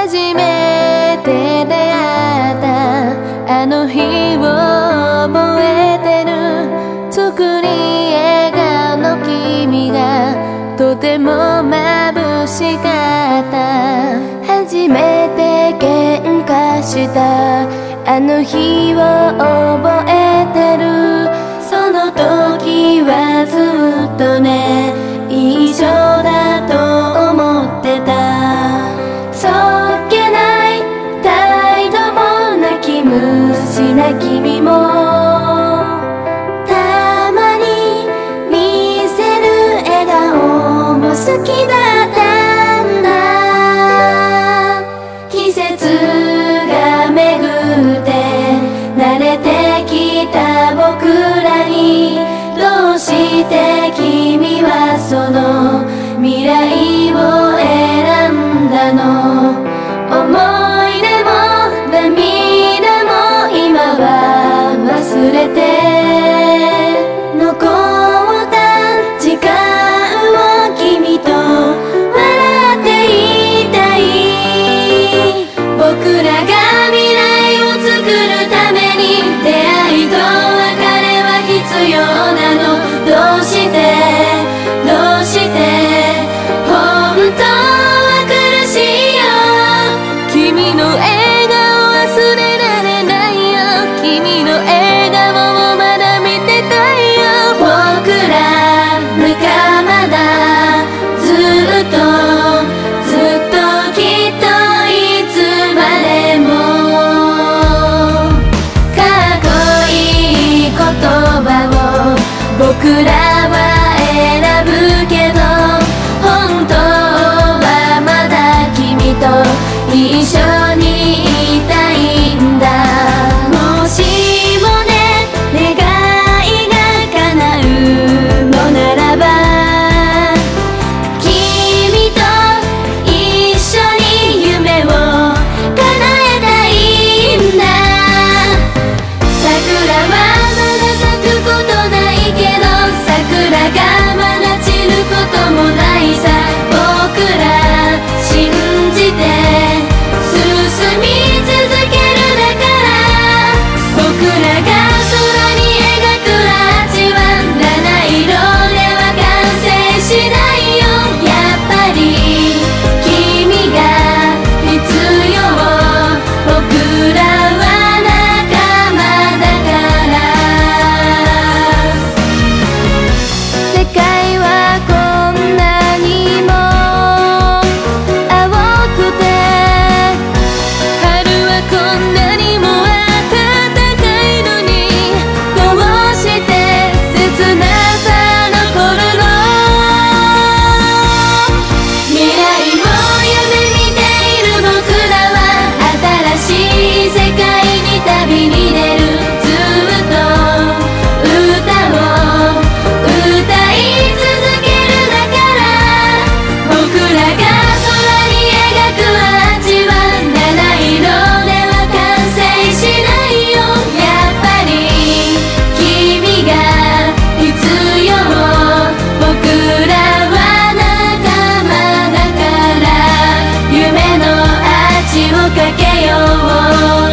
初めて出会ったあの日を覚えてる。作り笑顔の君がとても眩しかった。初めて喧嘩したあの日を覚えてる。その時はずっとね一緒だと思ってた。そっけない態度も泣き虫な君もたまに見せる笑顔も好きだったんだ。季節が巡って慣れてきた僕らにどうして君はその未来を選んだの。思い出も涙も今は忘れて残った時間を君と笑っていたい。僕らが未来を作るために出会いと別れは必要なの。どうして本当は苦しいよ。君の笑顔忘れられないよ。君の笑顔をまだ見てたいよ。僕ら仲間だずっときっといつまでも。かっこいい言葉を僕らは選ぶけど本当はまだ君と一緒にいたいんだ。もしもね願いが叶うのならば君と一緒に夢を叶えたいんだ。桜はまだ咲くことないけど桜がまだ散ることもないさ。僕ら信じて進み続けるだから。僕らが空に描くアーチは七色では完成しないよ。やっぱり君が必要。僕らは仲間だから。世界はこんなにも青くて春はこんなにも暖かいのにどうして切なさ残るの。未来を夢見ている僕らは新しい世界に旅に出る。ずっと歌を歌い続けるだから。僕らが空に描くアーチは七色では完成しないよ。やっぱり君が必要。僕らは仲間だから夢のアーチをかけよう。